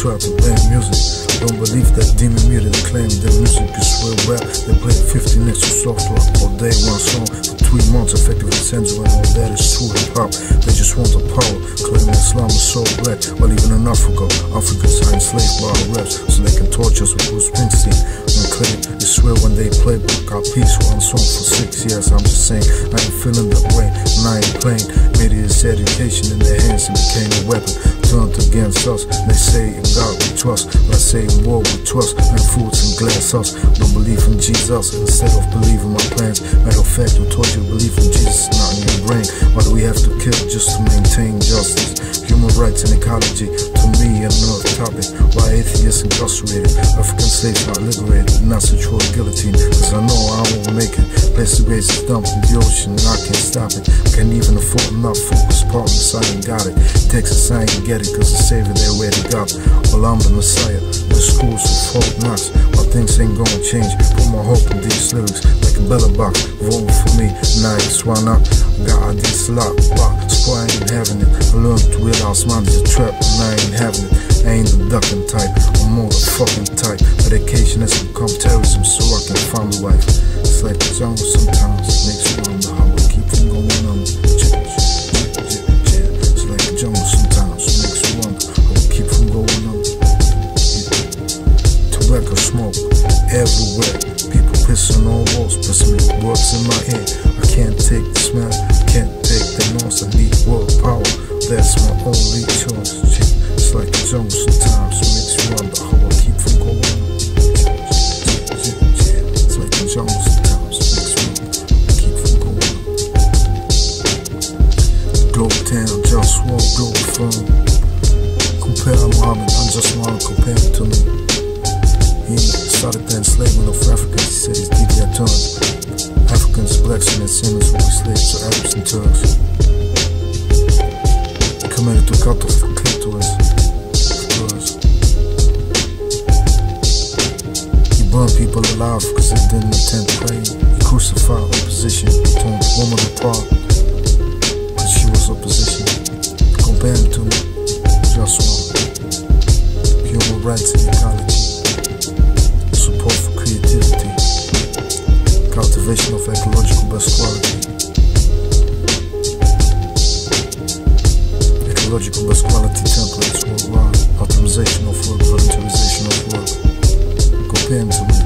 try to ban music. Don't believe that demon media that claim their music is real rap. They play 50 next to soft rock all day, one song for 3 months, effectively censoring all that is true hip-hop. They just want the power, claiming Islam is so black. While even in Africa, Africans are enslaved by our raps, so they can torture us with Bruce Springsteen. And claim it's real when they play our peace, one song for 6 years. I'm just saying, I ain't feeling that way, and I ain't playing. Media's education in their hands and became a weapon turned against us. They say in God we trust, but I say in war we trust, and foods and glass us. Don't believe in Jesus instead of believing my plans. Matter of fact, we taught you to believe in Jesus, not in your brain. Why do we have to kill just to maintain justice? Human rights and ecology, to me another topic. Why atheists incarcerated, African slaves not liberated, not such for guillotine? Cause I know I won't make it. Place the race is dumped in the ocean and I can't stop it. Can't even afford enough focus partners, I ain't got it. Texas, I ain't get it, cause the savior they already got. Well, I'm the messiah, the schools with Fort Knox. My things ain't gonna change, put my hope in these lyrics. Like a bella box, vote for me, nice, why not? Got this lock, so I ain't having it. I learned to realize mine is a trap, and I ain't having it. I ain't the ducking type, I'm more the fucking type. Medication has become terrorism, so I can find a wife. It's like the jungle sometimes, makes you wonder how I keep from going on. It's like the jungle sometimes, makes you wonder how I keep from going on. Tobacco smoke everywhere, people pissing on walls, pressing words in my head. I can't take the smell, can't take the noise, I need world power, that's my only choice. It's like the jungle sometimes, makes you wonder how I keep from going on. It's like the jungle sometimes, makes you wonder how I keep from going on. Globe town, just one globe firm. Compare Muhammad, I just wanna compare him to me. He started the enslavement of Africans, he said his DDR turned Africans, blacks and sinners were slaves to Arabs and Turks. He committed to cut off the clitoris, of course. He burned people alive because they didn't attend praying. He crucified opposition, torn woman apart because she was opposition. Compare him to me, just one. Human rights and ecology, support for creativity, cultivation of ecological best quality, ecological best quality templates worldwide, optimization of work, voluntarization of work. Compare them to me.